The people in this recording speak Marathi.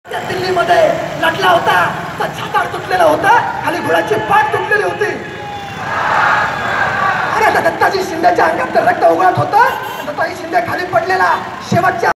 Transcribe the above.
दिल्लीमध्ये लढला होता तर छाताड तुटलेला होता, खाली घोड्याची पाठ तुटलेली होती. अरे दत्ताजी शिंदेच्या अंगात रक्त उगळत होतं. दत्ताजी शिंदे खाली पडलेला शेवटच्या